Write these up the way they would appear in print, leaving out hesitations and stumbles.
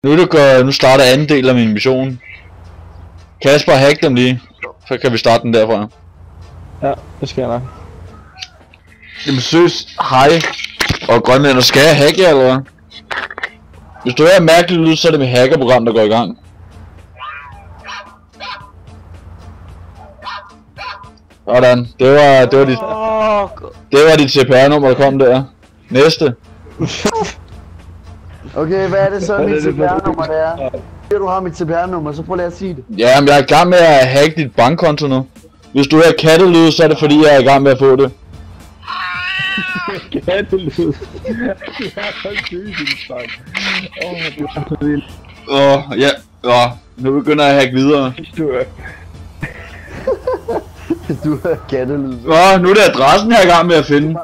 Nu starter anden del af min mission. Kasper, hack dem lige. Så kan vi starte den derfra. Ja, det skal jeg nok. Jamen søs, hej. Og grønlænder, skal jeg hacke jer, eller hvad? Hvis du hører mærkeligt lyd, så er det mit hackerprogram, der går i gang. Sådan, det var dit CPR-nummer, der kom der. Næste. Okay, hvad er det så mit CPR-nummer der er? Du har mit CPR-nummer, så prøv lige at sige det. Jamen, jeg er i gang med at hacke dit bankkonto nu. Hvis du hører kattelyd, så er det fordi, jeg er i gang med at få det. Kattelyd. Du er så syg, din fuck. Ja, nu begynder jeg at hacke videre. Du er kattelyd. Nu er det adressen, jeg er i gang med at finde.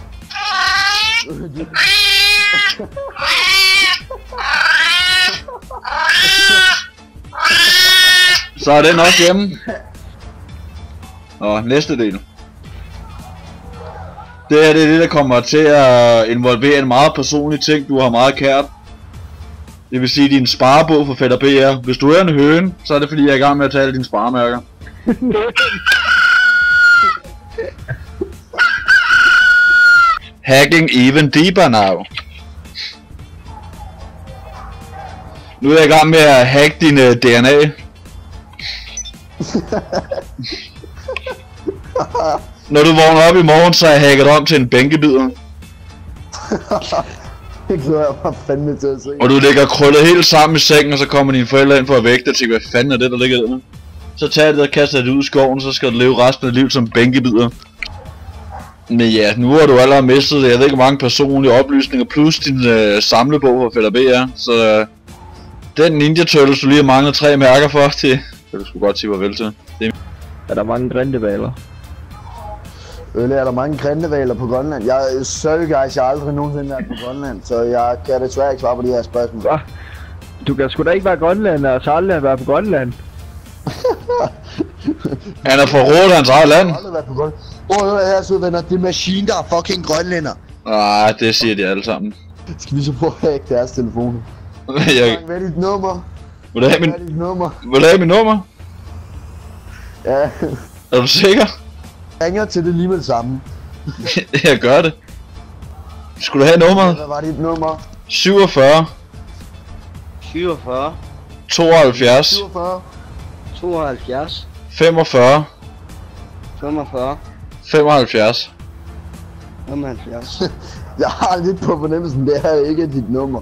Så er den også hjemme. Næste del. Det er det, der kommer til at involvere en meget personlig ting, du har meget kært. Det vil sige din sparebog for Fætter BR. Hvis du er en høne, så er det fordi, jeg er i gang med at tage alle dine sparemærker. Hacking even deeper now. Nu er jeg i gang med at hacke din DNA. Når du vågner op i morgen, så er jeg hacket om til en bænkebider. Det glæder jeg mig fandme til at se. Og du ligger krøllet helt sammen i sengen, og så kommer dine forældre ind for at vække dig og tænker, hvad fanden er det, der ligger der? Så tager det og kaster det ud i skoven, så skal du leve resten af livet som bænkebider. Men ja, nu har du allerede mistet, jeg ved ikke hvor mange personlige oplysninger, plus din samlebog for Fætter BR. Så den Ninja Turtles, du lige har manglet 3 mærker for til, det du skulle godt sige farvel til. Er der mange grindevaler? Er der mange grindevaler på Grønland? Sorry guys, jeg har aldrig nogensinde været på Grønland, så jeg kan desværre ikke svare på de her spørgsmål. Hva? Du kan sgu da ikke være grønlænder, og så aldrig være på Grønland. Han er forrådt hans eget land. Jeg har aldrig været på Grønland. Hør her så venner, det er Machine, der er fucking grønlænder. Nej, det siger de alle sammen. Skal vi så prøve at hacke deres telefoner? Hvad er dit nummer? Vil du have mit nummer? Ja. Er du sikker? Jeg ringer til det lige med det samme. Jeg gør det. Skulle du have nummeret? Hvad var dit nummer? 47 72 47 72 45 45 75. 75. Jeg har lidt på fornemmelsen, det her ikke er dit nummer.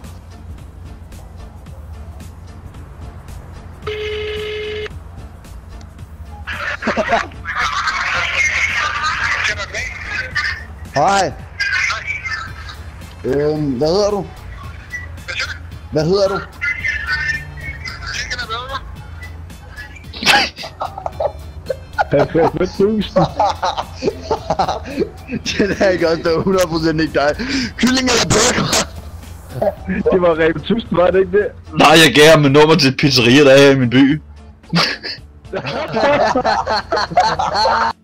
Hej. Hvad hedder du? Hvad hedder du? Den er ikke også, der er 100% ikke dig. Kylling eller burger? Det var Rebe 1000, var det ikke det? Nej, jeg gav ham et nummer til et pizzeria, der er i min by.